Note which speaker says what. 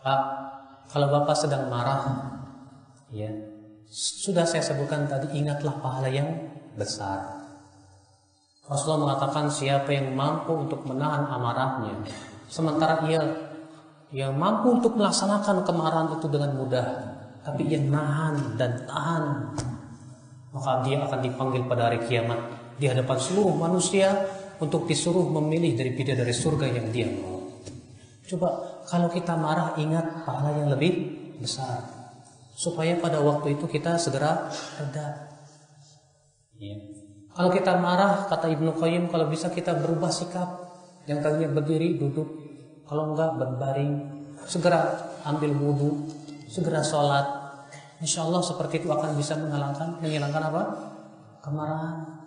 Speaker 1: Pak, kalau Bapak sedang marah, ya, sudah saya sebutkan tadi, ingatlah pahala yang besar. Rasulullah mengatakan siapa yang mampu untuk menahan amarahnya, sementara ia mampu untuk melaksanakan kemarahan itu dengan mudah, tapi ia nahan dan tahan, maka dia akan dipanggil pada hari kiamat di hadapan seluruh manusia untuk disuruh memilih dari bidadari surga yang dia mau. Coba kalau kita marah, ingat pahala yang lebih besar, supaya pada waktu itu kita segera reda. Ya. Kalau kita marah, kata Ibnu Qayyim, kalau bisa kita berubah sikap. Yang tadinya berdiri, duduk. Kalau enggak, berbaring. Segera ambil wudu, segera sholat. Insya Allah seperti itu akan bisa menghilangkan apa? Kemarahan.